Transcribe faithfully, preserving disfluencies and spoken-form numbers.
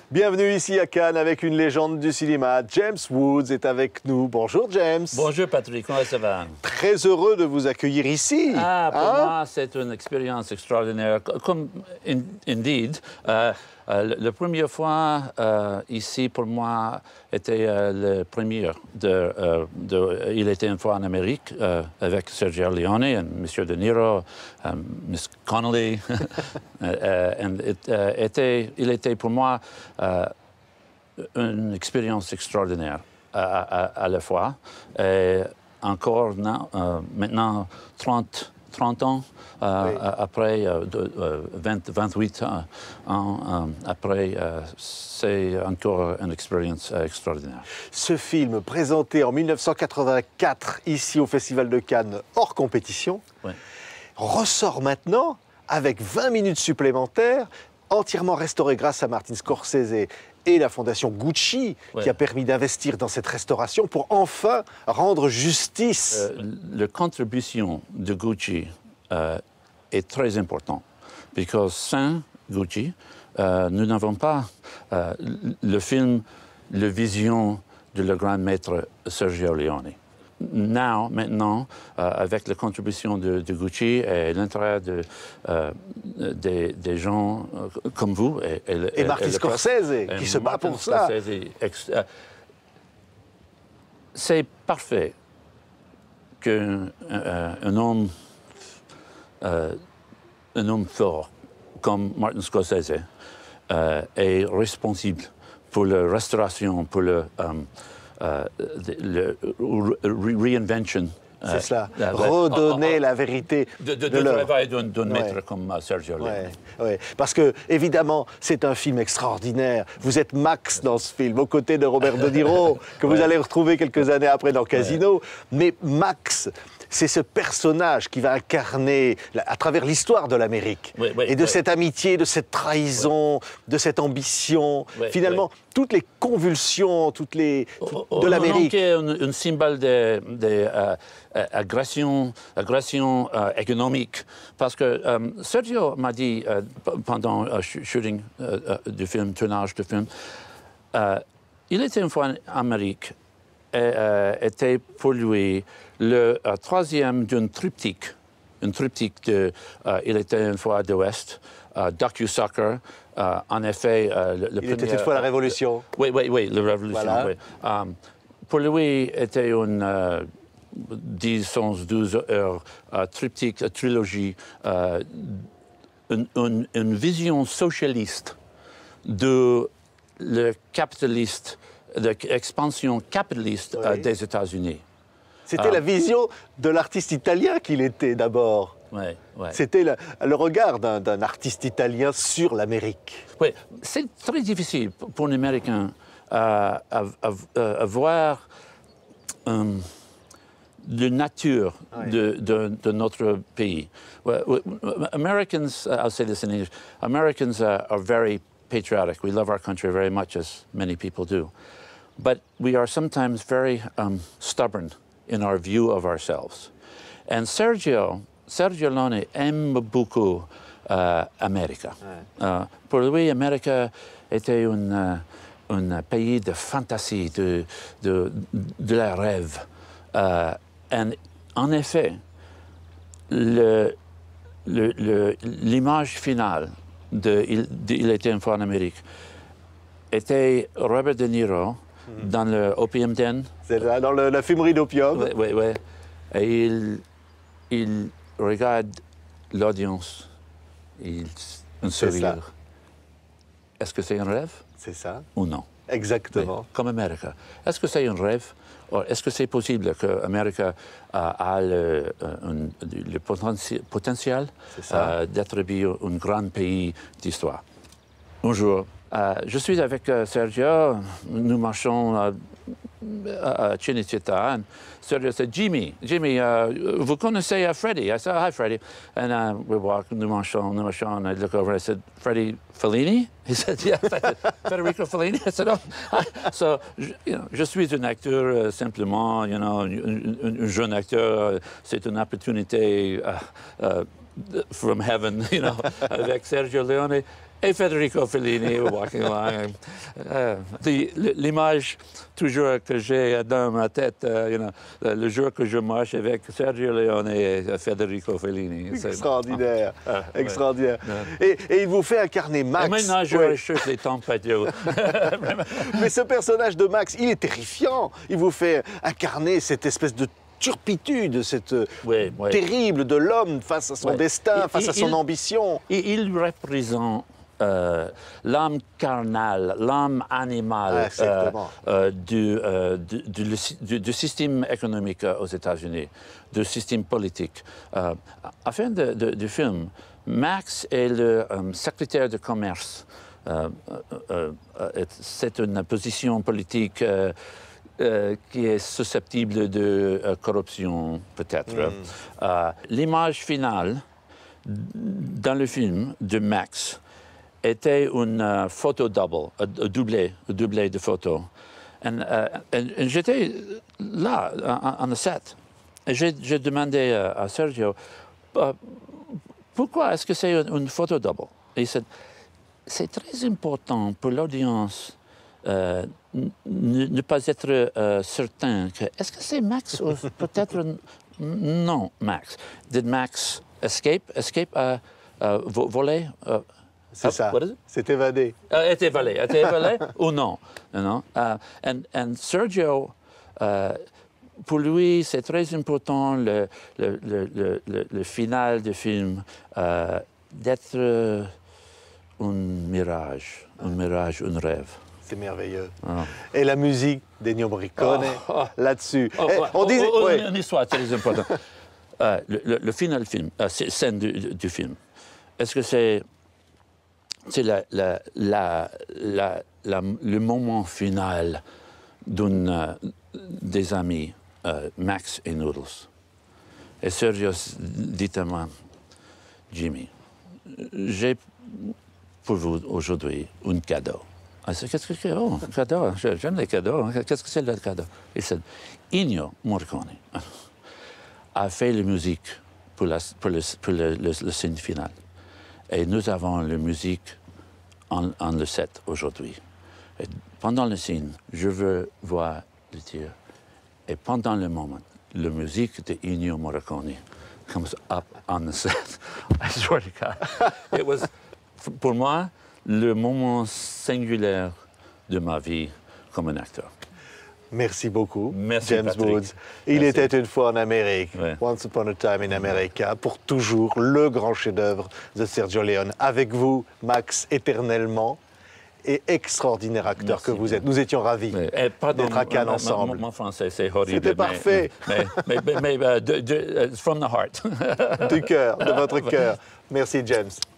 Bienvenue ici à Cannes avec une légende du cinéma. James Woods est avec nous. Bonjour James. Bonjour Patrick, comment ça va? Très heureux de vous accueillir ici. Ah, pour hein? moi, c'est une expérience extraordinaire. Comme, in, indeed, euh, euh, la première fois euh, ici pour moi était euh, le premier. De, euh, de, il était une fois en Amérique euh, avec Sergio Leone et Monsieur De Niro, euh, Miss Connolly. euh, et, euh, était, il était pour moi euh, une expérience extraordinaire à, à, à la fois. Et encore non, euh, maintenant, trente, trente ans euh, oui. après, euh, de, euh, vingt, vingt-huit ans euh, après, euh, c'est encore une expérience euh, extraordinaire. Ce film, présenté en mille neuf cent quatre-vingt-quatre ici au Festival de Cannes, hors compétition, oui. ressort maintenant avec vingt minutes supplémentaires, entièrement restauré grâce à Martin Scorsese et la fondation Gucci, ouais. qui a permis d'investir dans cette restauration pour enfin rendre justice. Euh, la contribution de Gucci euh, est très importante, parce que sans Gucci, euh, nous n'avons pas euh, le film, la vision de le grand maître Sergio Leone. Now, maintenant, euh, avec la contribution de, de Gucci et l'intérêt de, euh, des, des gens euh, comme vous... Et, et, et Martin Scorsese, et qui se bat pour ça. Euh, c'est parfait qu'un euh, un homme, euh, un homme fort comme Martin Scorsese euh, est responsable pour la restauration, pour le... Um, Euh, le reinvention. C'est euh, cela, euh, redonner euh, la vérité de, de, de, de travail d'un ouais. maître comme uh, Sergio Leone. Ouais, ouais. Parce que, évidemment, c'est un film extraordinaire. Vous êtes Max dans ce film, aux côtés de Robert De Niro, que vous ouais. allez retrouver quelques années après dans Casino. Ouais. Mais Max, c'est ce personnage qui va incarner, à travers l'histoire de l'Amérique, oui, oui, et de oui. cette amitié, de cette trahison, oui. de cette ambition, oui, finalement, oui. toutes les convulsions, toutes les tout, oh, de l'Amérique. Un, un symbole de, de uh, agression, agression uh, économique, parce que um, Sergio m'a dit uh, pendant le uh, shooting uh, uh, du film, tournage du film, uh, il était une fois en Amérique, et uh, était pour lui le uh, troisième d'un triptyque, un triptyque de uh, il était une fois de l'Ouest, uh, Docu-Soccer, uh, en effet, uh, le, le il premier, était cette fois la Révolution. Uh, oui, oui, oui, la Révolution. Voilà. Oui. Um, pour lui, était une uh, dix, onze, douze heures uh, triptyque, uh, trilogie, uh, une, une, une vision socialiste de le capitaliste, de l'expansion capitaliste oui. uh, des États-Unis. C'était ah. la vision de l'artiste italien qu'il était d'abord. Ouais, ouais. C'était le, le regard d'un artiste italien sur l'Amérique. Oui, c'est très difficile pour un Américain euh, à, à, à voir euh, la nature ouais. de, de, de notre pays. Well, Americans, I'll say this in English, Americans are, are very patriotic. We love our country very much, as many people do. But we are sometimes very um, stubborn in our view of ourselves. And Sergio, Sergio Leone aime beaucoup uh, America. Ouais. Uh, pour lui, America était un uh, pays de fantasy, de, de, de la rêve. Uh, and en effet, l'image finale de il, de il était une fois en Amérique était Robert De Niro dans le Opium Den. C'est là, dans le, la fumerie d'opium. Oui, oui, oui. Et il, il regarde l'audience, il un sourire. Est-ce que c'est un rêve? C'est ça. Ou non? Exactement. Oui, comme Amérique. Est-ce que c'est un rêve? Est-ce que c'est possible que l'Amérique a, a le, un, le potentiel euh, d'être un grand pays d'histoire? Bonjour. Euh, je suis avec uh, Sergio, nous marchons uh, à Cinecittà. Sergio said, Jimmy, Jimmy, uh, vous connaissez uh, Freddie? I said, hi, Freddie. And uh, we walk, nous marchons, nous marchons, and I look over and I said, Freddie Fellini? He said, yeah, Federico Fellini. I said, oh. So, you know, je suis un acteur uh, simplement, you know, un, un, un jeune acteur, uh, c'est une opportunité uh, uh, from heaven, you know, avec Sergio Leone. et Federico Fellini walking along. Euh, L'image toujours que j'ai dans ma tête, uh, you know, le jour que je marche avec Sergio Leone et Federico Fellini. Extraordinaire, ah, ah, extraordinaire. Ouais. Et, et il vous fait incarner Max. Et maintenant, je ouais. recherche les tempêtes. Mais ce personnage de Max, il est terrifiant. Il vous fait incarner cette espèce de turpitude, cette oui, oui. terrible de l'homme face à son oui. destin, et, face et, à son il, ambition. Et il représente euh, l'âme carnale, l'âme animale ah, euh, euh, du, euh, du, du, du, du système économique aux États-Unis, du système politique. Euh, à la fin de, de, du film, Max est le euh, secrétaire de commerce. Euh, euh, euh, c'est une position politique euh, Euh, qui est susceptible de euh, corruption, peut-être. Mm. Euh, L'image finale dans le film de Max était une uh, photo double, un doublé, un doublé de photos. Et j'étais là, en le set. Et j'ai demandé uh, à Sergio, uh, pourquoi est-ce que c'est une, une photo double? Et il dit, c'est très important pour l'audience Euh, ne, ne pas être euh, certain que est-ce que c'est Max ou peut-être non Max. Did Max escape, escape, uh, uh, voler? Uh, c'est uh, ça. C'est évadé. Uh, est évadé, est évadé ou non? You know? uh, and, and Sergio, uh, pour lui, c'est très important le, le, le, le, le final du film uh, d'être uh, un mirage, un mirage, un rêve. C'est merveilleux. Oh. Et la musique d'Ennio Morricone, oh, oh. là-dessus. Oh, eh, oh, on disait... Oh, oh, ouais. Une histoire très importante. euh, le, le, le final film, euh, scène du, du film, est-ce que c'est la, la, la, la, la, le moment final d'un euh, des amis, euh, Max et Noodles? Et Sergio dit à moi, Jimmy, j'ai pour vous aujourd'hui un cadeau. Qu'est-ce que c'est? Oh, un cadeau, j'aime les cadeaux. Qu'est-ce que c'est le cadeau? Il dit, Ennio Morricone a fait la musique pour, la, pour, le, pour le, le, le scène final. Et nous avons la musique en, en le set aujourd'hui. Pendant le scène, je veux voir le tir. Et pendant le moment, la musique de Ennio Morricone comes up on the set. I swear to God. It was, pour moi, le moment singulier de ma vie comme un acteur. Merci beaucoup, Merci, James Patrick. Woods. Il Merci. était une fois en Amérique, ouais. Once Upon a Time in America, pour toujours le grand chef-d'œuvre de Sergio Leone. Avec vous, Max, éternellement, et extraordinaire acteur Merci. que vous êtes. Nous étions ravis d'être à Cannes ensemble. Mon, mon français, c'est horrible. C'était parfait. Mais, mais, mais, mais, mais uh, de, de, uh, from the heart. Du cœur, de votre cœur. Merci, James.